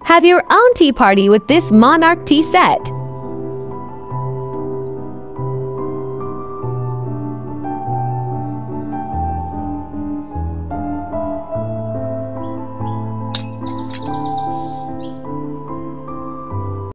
Have your own tea party with this Monarch tea set.